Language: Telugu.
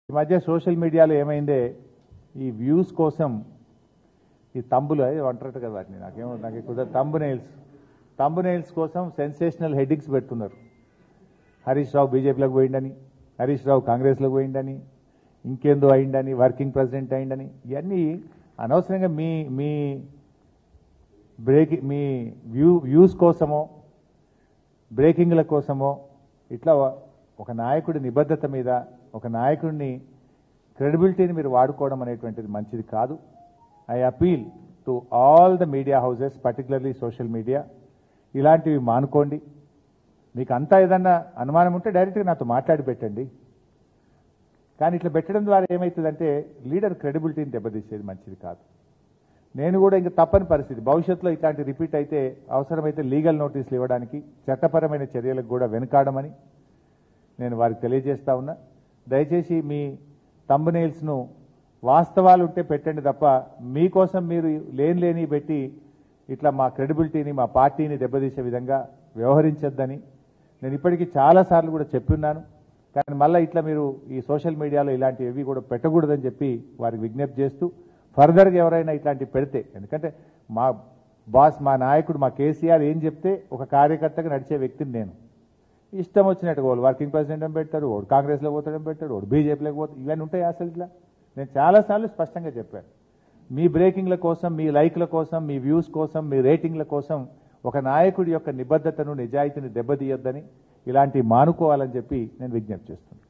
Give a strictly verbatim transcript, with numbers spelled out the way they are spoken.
ఈ మధ్య సోషల్ మీడియాలో ఏమైందే ఈ వ్యూస్ కోసం ఈ తంబులు అంటారట కదా వాటిని నాకేమో నాకు ఎక్కువ తంబు నెయిల్స్ తంబు నెయిల్స్ కోసం సెన్సేషనల్ హెడ్డింగ్స్ పెడుతున్నారు. హరీష్ రావు బీజేపీలోకి పోయిండని, హరీష్ రావు కాంగ్రెస్లోకి పోయిండని, ఇంకేందో అయిండని, వర్కింగ్ ప్రెసిడెంట్ అయిండని, ఇవన్నీ అనవసరంగా మీ మీ బ్రేక్ మీ వ్యూ వ్యూస్ కోసమో బ్రేకింగ్ల కోసమో ఇట్లా ఒక నాయకుడి నిబద్ధత మీద ఒక నాయకుడిని క్రెడిబిలిటీని మీరు వాడుకోవడం అనేటువంటిది మంచిది కాదు. I appeal to all the media houses, particularly social media, ఇలాంటివి మానుకోండి. మీకు అంతా ఏదన్నా అనుమానం ఉంటే డైరెక్ట్గా నాతో మాట్లాడి పెట్టండి. కానీ ఇట్లా పెట్టడం ద్వారా ఏమవుతుందంటే లీడర్ క్రెడిబిలిటీని దెబ్బతీసేది మంచిది కాదు. నేను కూడా ఇంకా తప్పని పరిస్థితి, భవిష్యత్తులో ఇట్లాంటి రిపీట్ అయితే అవసరమైతే లీగల్ నోటీసులు ఇవ్వడానికి, చట్టపరమైన చర్యలకు కూడా వెనుకాడమని నేను వారికి తెలియజేస్తా ఉన్నా. దయచేసి మీ థంబ్నెయిల్స్ను వాస్తవాలు ఉంటే పెట్టండి తప్ప మీకోసం మీరు లేని లేని పెట్టి ఇట్లా మా క్రెడిబిలిటీని మా పార్టీని దెబ్బతీసే విధంగా వ్యవహరించొద్దని నేను ఇప్పటికీ చాలాసార్లు కూడా చెప్పున్నాను. కానీ మళ్ళీ ఇట్లా మీరు ఈ సోషల్ మీడియాలో ఇలాంటివి కూడా పెట్టకూడదని చెప్పి వారికి విజ్ఞప్తి చేస్తూ, ఫర్దర్గా ఎవరైనా ఇట్లాంటివి పెడితే, ఎందుకంటే మా బాస్ మా నాయకుడు మా కేసీఆర్ ఏం చెప్తే ఒక కార్యకర్తగా నడిచే వ్యక్తిని నేను. ఇష్టం వచ్చినట్టుగా వాళ్ళు వర్కింగ్ ప్రెసిడెంట్ అని పెట్టారు, వాడు కాంగ్రెస్లో పోతాడని పెట్టాడు, వాడు బీజేపీలోకి పోతాడు, ఇవన్నీ ఉంటాయి అసలు ఇట్లా. నేను చాలాసార్లు స్పష్టంగా చెప్పాను, మీ బ్రేకింగ్ల కోసం, మీ లైక్ల కోసం, మీ వ్యూస్ కోసం, మీ రేటింగ్ల కోసం ఒక నాయకుడి యొక్క నిబద్ధతను నిజాయితీని దెబ్బతీయొద్దని, ఇలాంటివి మానుకోవాలని చెప్పి నేను విజ్ఞప్తి చేస్తున్నాను.